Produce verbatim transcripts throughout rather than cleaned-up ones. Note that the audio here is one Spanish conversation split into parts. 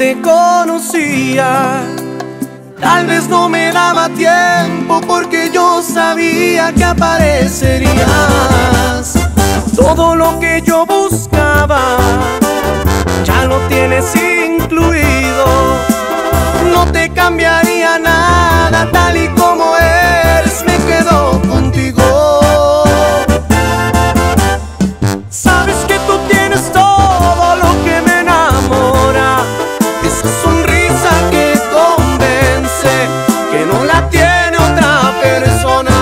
te conocía. Tal vez no me daba tiempo porque yo sabía que aparecerías. Todo lo que yo buscaba ya lo tienes incluido. No te cambiaría nada, tal y como eres me quedo contigo. Sabes que tú tienes todo lo que me enamora, esa sonrisa que convence, que no la tiene otra persona.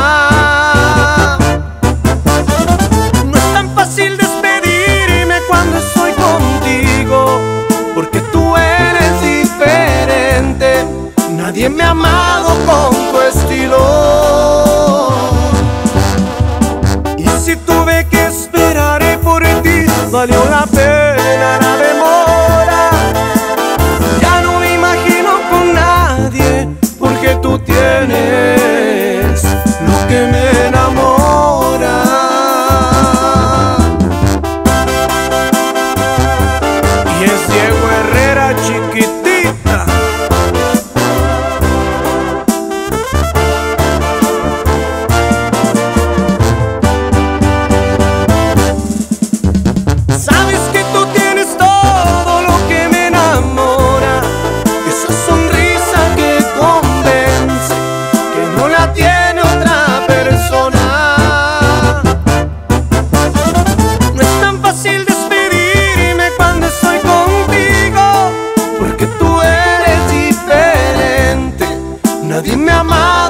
No es tan fácil despedirme cuando estoy contigo, porque tú eres diferente. Nadie me ha amado con tu estilo. Y si tuve que esperar por ti, valió la pena la demora. Ya no me imagino con nadie, porque tú tienes lo que me enamora. Y es Diego Herrera, Chiquitita. Sabes que tú tienes todo lo que me enamora, esa sonrisa que convence, que no la tiene otra persona. No es tan fácil despedirme cuando estoy contigo, porque tú eres diferente. Nadie me ha amado